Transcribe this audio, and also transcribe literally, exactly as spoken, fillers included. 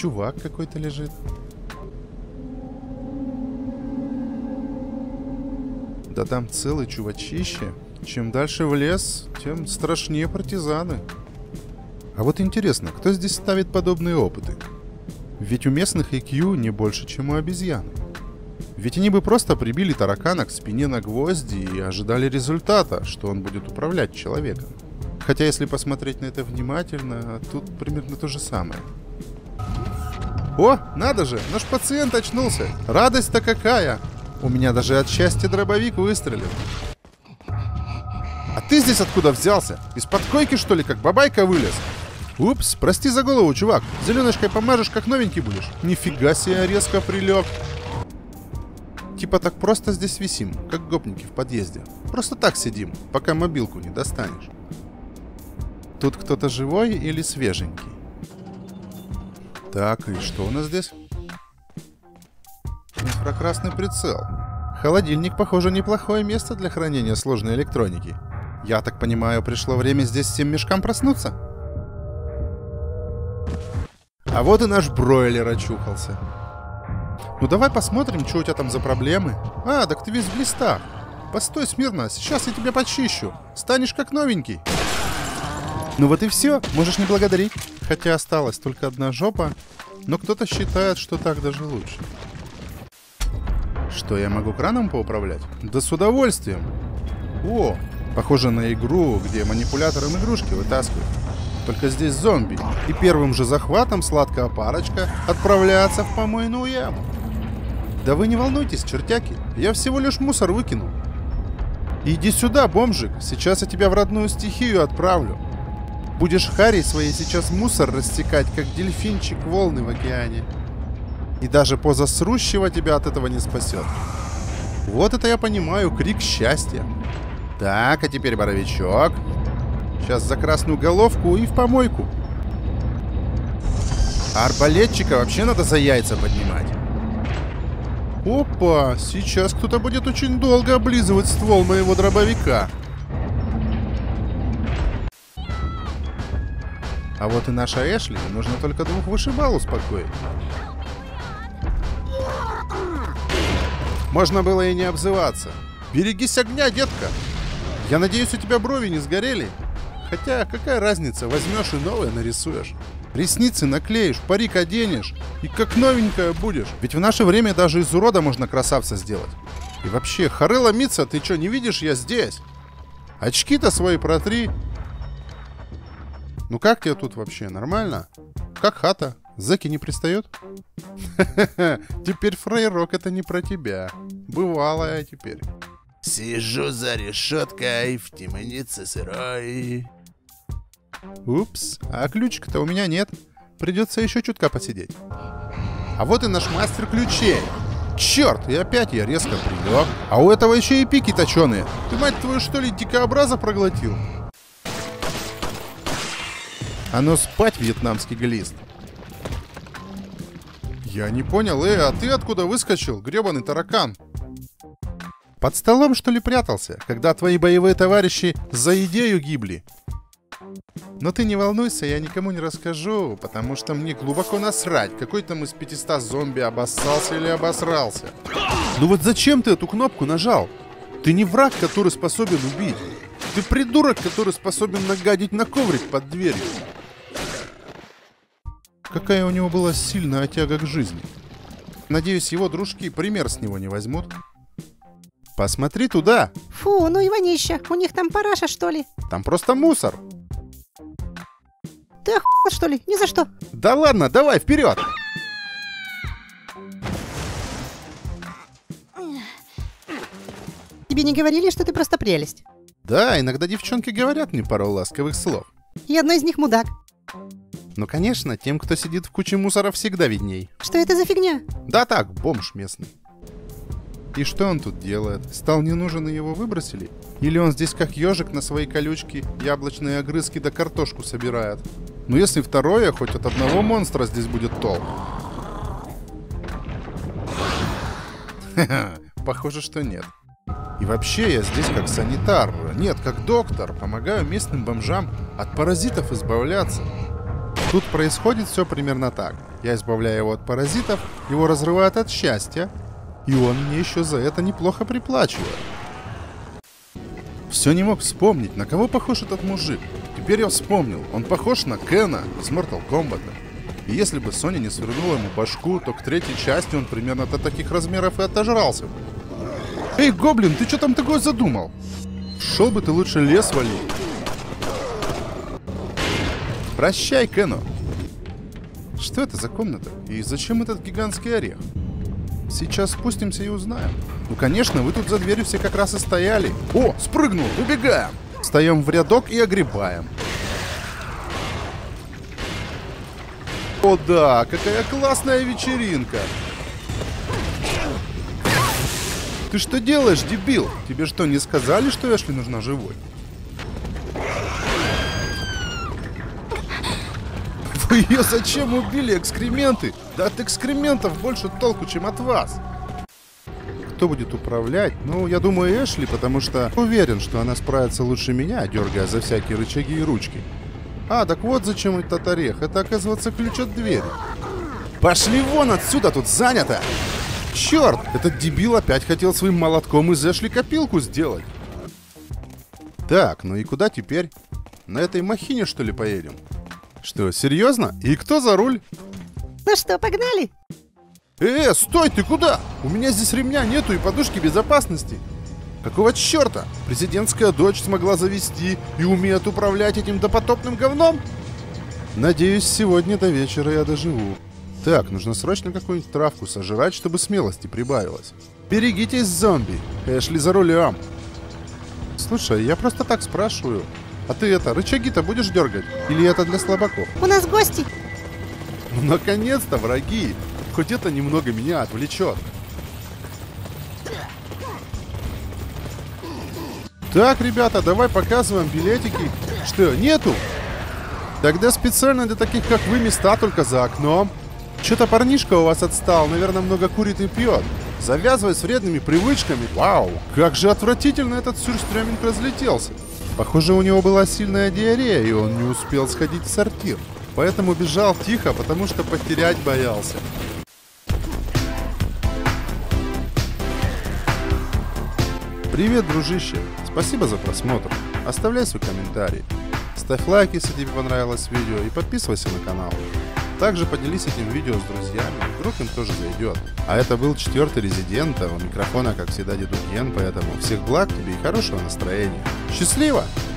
чувак какой-то лежит. Да там целый чувачище. Чем дальше в лес, тем страшнее партизаны. А вот интересно, кто здесь ставит подобные опыты? Ведь у местных ай кью не больше, чем у обезьян. Ведь они бы просто прибили таракана к спине на гвозди и ожидали результата, что он будет управлять человеком. Хотя, если посмотреть на это внимательно, тут примерно то же самое. О, надо же, наш пациент очнулся. Радость-то какая! У меня даже от счастья дробовик выстрелил. А ты здесь откуда взялся? Из-под койки, что ли, как бабайка вылез? Упс, прости за голову, чувак. Зеленочкой помажешь, как новенький будешь. Нифига себе, резко прилег. Типа так просто здесь висим, как гопники в подъезде. Просто так сидим, пока мобилку не достанешь. Тут кто-то живой или свеженький? Так, и что у нас здесь? Инфракрасный прицел. Холодильник, похоже, неплохое место для хранения сложной электроники. Я так понимаю, пришло время здесь всем мешкам проснуться? А вот и наш бройлер очухался. Ну давай посмотрим, что у тебя там за проблемы. А, так ты весь в глистах. Постой смирно, сейчас я тебя почищу. Станешь как новенький. Ну вот и все, можешь не благодарить. Хотя осталась только одна жопа, но кто-то считает, что так даже лучше. Что, я могу краном поуправлять? Да с удовольствием. О, похоже на игру, где манипулятором игрушки вытаскивают. Только здесь зомби. И первым же захватом сладкая парочка отправляется в помойную яму. Да вы не волнуйтесь, чертяки, я всего лишь мусор выкинул. Иди сюда, бомжик, сейчас я тебя в родную стихию отправлю. Будешь харей своей сейчас мусор растекать, как дельфинчик волны в океане. И даже поза срущего тебя от этого не спасет. Вот это я понимаю, крик счастья. Так, а теперь боровичок. Сейчас за красную головку и в помойку. А арбалетчика вообще надо за яйца поднимать. Опа, сейчас кто-то будет очень долго облизывать ствол моего дробовика. А вот и наша Эшли, нужно только двух вышибал успокоить. Можно было и не обзываться. Берегись огня, детка. Я надеюсь, у тебя брови не сгорели. Хотя, какая разница, возьмешь и новое нарисуешь. Ресницы наклеишь, парик оденешь, и как новенькая будешь. Ведь в наше время даже из урода можно красавца сделать. И вообще, хоры ломиться, ты что, не видишь, я здесь? Очки-то свои протри. Ну как тебе тут вообще, нормально? Как хата? Зэки не пристают? Теперь фрейрок это не про тебя. Бывалая теперь. Сижу за решеткой в темнице сырой. Упс, а ключика-то у меня нет. Придется еще чутка посидеть. А вот и наш мастер ключей. Черт, и опять я резко прилег. А у этого еще и пики точеные. Ты, мать твою, что ли, дикообраза проглотил? А ну спать, вьетнамский глист. Я не понял, э, а ты откуда выскочил, гребаный таракан? Под столом, что ли, прятался, когда твои боевые товарищи за идею гибли? Но ты не волнуйся, я никому не расскажу, потому что мне глубоко насрать, какой там из пятисот зомби обоссался или обосрался. Ну вот зачем ты эту кнопку нажал? Ты не враг, который способен убить. Ты придурок, который способен нагадить на коврик под дверью. Какая у него была сильная тяга к жизни. Надеюсь, его дружки пример с него не возьмут. Посмотри туда. Фу, ну и вонища. У них там параша, что ли? Там просто мусор. Ты охуел, что ли? Ни за что. Да ладно, давай, вперед! Тебе не говорили, что ты просто прелесть? Да, иногда девчонки говорят мне пару ласковых слов. И одна из них мудак. Ну, конечно, тем, кто сидит в куче мусора, всегда видней. Что это за фигня? Да так, бомж местный. И что он тут делает? Стал не нужен и его выбросили? Или он здесь как ежик на свои колючки яблочные огрызки да картошку собирает? Ну если второе, хоть от одного монстра здесь будет толк. Ха-ха, похоже, что нет. И вообще я здесь как санитар, нет, как доктор, помогаю местным бомжам от паразитов избавляться. Тут происходит все примерно так. Я избавляю его от паразитов, его разрывают от счастья, и он мне еще за это неплохо приплачивает. Все не мог вспомнить, на кого похож этот мужик. Теперь я вспомнил, он похож на Кена из Mortal Kombat. И если бы Соня не свернула ему башку, то к третьей части он примерно до таких размеров и отожрался бы. Эй, гоблин, ты что там такое задумал? Шел бы ты лучше лес валил. Прощай, Кено. Что это за комната? И зачем этот гигантский орех? Сейчас спустимся и узнаем. Ну, конечно, вы тут за дверью все как раз и стояли. О, спрыгнул, убегаем. Встаем в рядок и огребаем. О да, какая классная вечеринка. Ты что делаешь, дебил? Тебе что, не сказали, что Эшли нужна живой? Вы ее зачем убили, экскременты? Да от экскрементов больше толку, чем от вас. Кто будет управлять? Ну, я думаю, Эшли, потому что уверен, что она справится лучше меня, дергая за всякие рычаги и ручки. А, так вот зачем этот орех. Это, оказывается, ключ от двери. Пошли вон отсюда, тут занято! Черт, этот дебил опять хотел своим молотком из Эшли копилку сделать. Так, ну и куда теперь? На этой махине, что ли, поедем? Что, серьезно? И кто за руль? Ну что, погнали? Э, стой, ты куда? У меня здесь ремня нету и подушки безопасности. Какого черта? Президентская дочь смогла завести и умеет управлять этим допотопным говном? Надеюсь, сегодня до вечера я доживу. Так, нужно срочно какую-нибудь травку сожрать, чтобы смелости прибавилось. Берегитесь, зомби. Эшли за рулем. Слушай, я просто так спрашиваю. А ты это, рычаги-то будешь дергать? Или это для слабаков? У нас гости. Ну, наконец-то, враги. Хоть это немного меня отвлечет. Так, ребята, давай показываем билетики. Что, нету? Тогда специально для таких, как вы, места только за окном. Что-то парнишка у вас отстал, наверное, много курит и пьет. Завязывай с вредными привычками. Вау, как же отвратительно этот сюрстрёминг разлетелся. Похоже, у него была сильная диарея, и он не успел сходить в сортир. Поэтому бежал тихо, потому что потерять боялся. Привет, дружище. Спасибо за просмотр. Оставляй свой комментарий. Ставь лайк, если тебе понравилось видео, и подписывайся на канал. Также поделись этим видео с друзьями, вдруг им тоже зайдет. А это был четвертый Резидент, а у микрофона, как всегда, Дедуген, поэтому всех благ тебе и хорошего настроения. Счастливо!